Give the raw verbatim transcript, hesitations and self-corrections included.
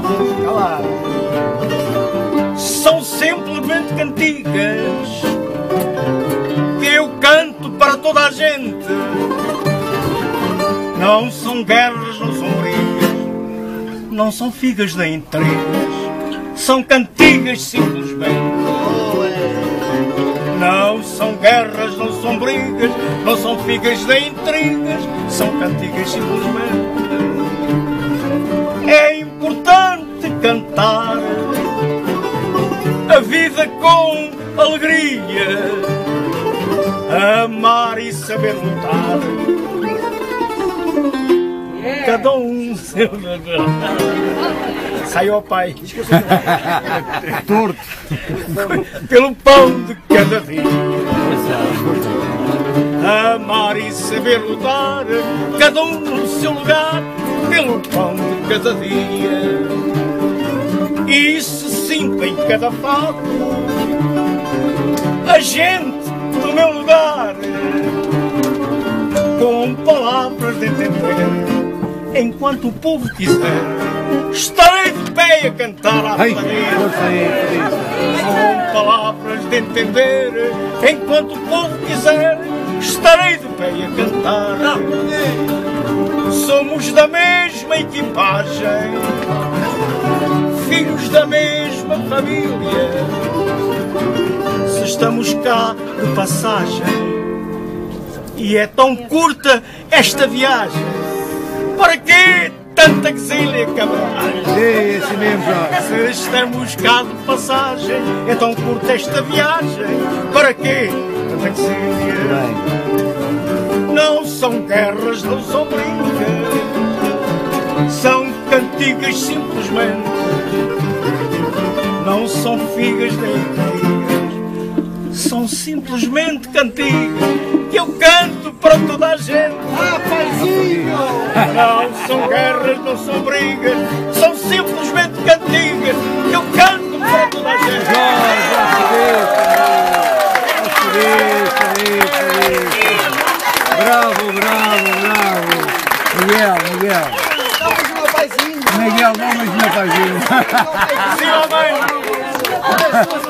São simplesmente cantigas que eu canto para toda a gente. Não são guerras, não são brigas, não são figas nem intrigas. São cantigas simplesmente. Não são guerras, não são brigas, não são figas nem intrigas. São cantigas simplesmente. É importante cantar a vida com alegria, amar e saber lutar. Yeah. Cada um seu lugar. Sai ao pai. Torto. Pelo pão de cada dia. Amar e saber lutar. Cada um no seu lugar. Pelo pão de cada dia. E se sinto em cada fato a gente do meu lugar, com palavras de entender. Enquanto o povo quiser, estarei de pé a cantar à maneira. Com palavras de entender. Enquanto o povo quiser, estarei de pé a cantar. Somos da mesma equipagem, filhos da mesma família. Se estamos cá de passagem e é tão curta esta viagem, para que tanta quesilha, camarada? É assim mesmo, Jorge. Se estamos cá de passagem, é tão curta esta viagem, para que tanta quesilha? Não são guerras, não são brigas, são cantigas simplesmente. Não são figas nem intrigas, são simplesmente cantigas que eu canto para toda a gente. Ah, paizinho! Não são guerras, não são brigas, são simplesmente cantigas que eu canto para toda a gente. Bravo, bravo, bravo! Miguel, Miguel! Vamos, meu paizinho! Miguel, vamos, meu paizinho! Sim, ó mãe!